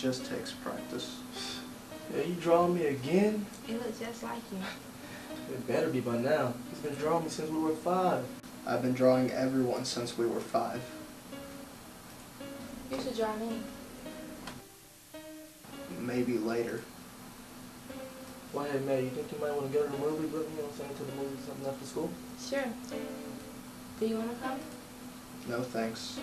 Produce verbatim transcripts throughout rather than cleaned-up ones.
just takes practice. Yeah, you drawing me again? It looks just like you. It better be by now. He's been drawing me since we were five. I've been drawing everyone since we were five. You should draw me. Maybe later. Well, hey, May, you think you might want to go to the movies with me? You know what I'm saying? To the movies or something after school? Sure. Do you want to come? No thanks.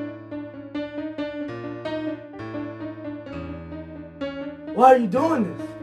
Why are you doing this?